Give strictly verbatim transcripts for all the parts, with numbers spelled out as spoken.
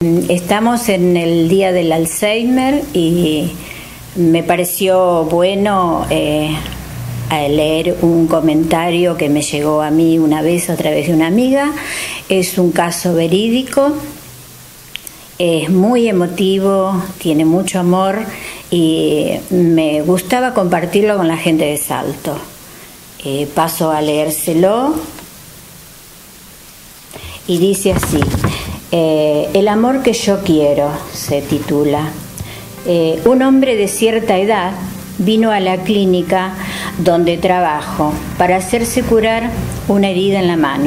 Estamos en el día del Alzheimer y me pareció bueno eh, leer un comentario que me llegó a mí una vez a través de una amiga. Es un caso verídico, es muy emotivo, tiene mucho amor y me gustaba compartirlo con la gente de Salto. Eh, paso a leérselo y dice así: eh, El amor que yo quiero, se titula. Eh, un hombre de cierta edad vino a la clínica donde trabajo para hacerse curar una herida en la mano.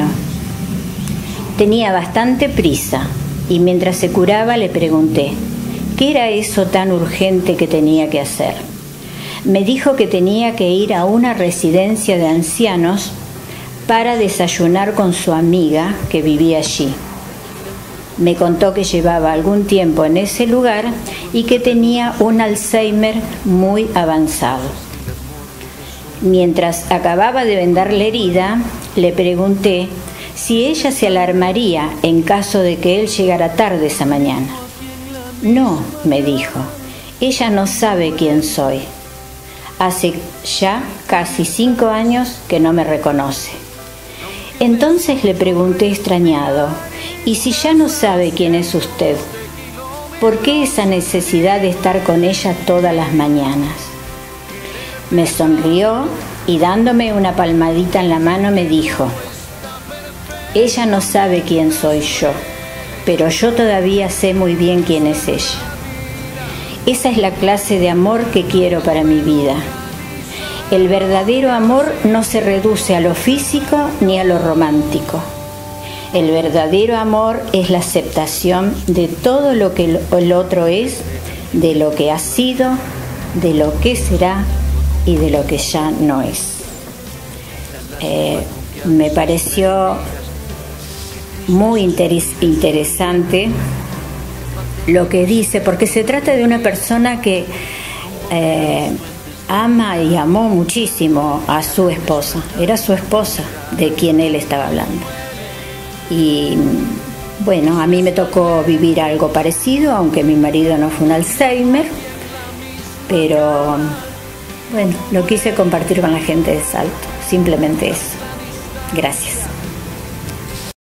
Tenía bastante prisa y mientras se curaba le pregunté ¿qué era eso tan urgente que tenía que hacer? Me dijo que tenía que ir a una residencia de ancianos para desayunar con su amiga que vivía allí. Me contó que llevaba algún tiempo en ese lugar y que tenía un Alzheimer muy avanzado. Mientras acababa de vendar la herida, le pregunté si ella se alarmaría en caso de que él llegara tarde esa mañana. No, me dijo, ella no sabe quién soy. Hace ya casi cinco años que no me reconoce. Entonces le pregunté extrañado, ¿y si ya no sabe quién es usted? ¿Por qué esa necesidad de estar con ella todas las mañanas? Me sonrió y dándome una palmadita en la mano me dijo, ella no sabe quién soy yo, pero yo todavía sé muy bien quién es ella. Esa es la clase de amor que quiero para mi vida. El verdadero amor no se reduce a lo físico ni a lo romántico. El verdadero amor es la aceptación de todo lo que el otro es, de lo que ha sido, de lo que será y de lo que ya no es. Eh, me pareció muy interes- interesante lo que dice, porque se trata de una persona que eh, ama y amó muchísimo a su esposa. Era su esposa de quien él estaba hablando. Y bueno, a mí me tocó vivir algo parecido, aunque mi marido no fue un Alzheimer, pero bueno, lo quise compartir con la gente de Salto, simplemente eso. Gracias.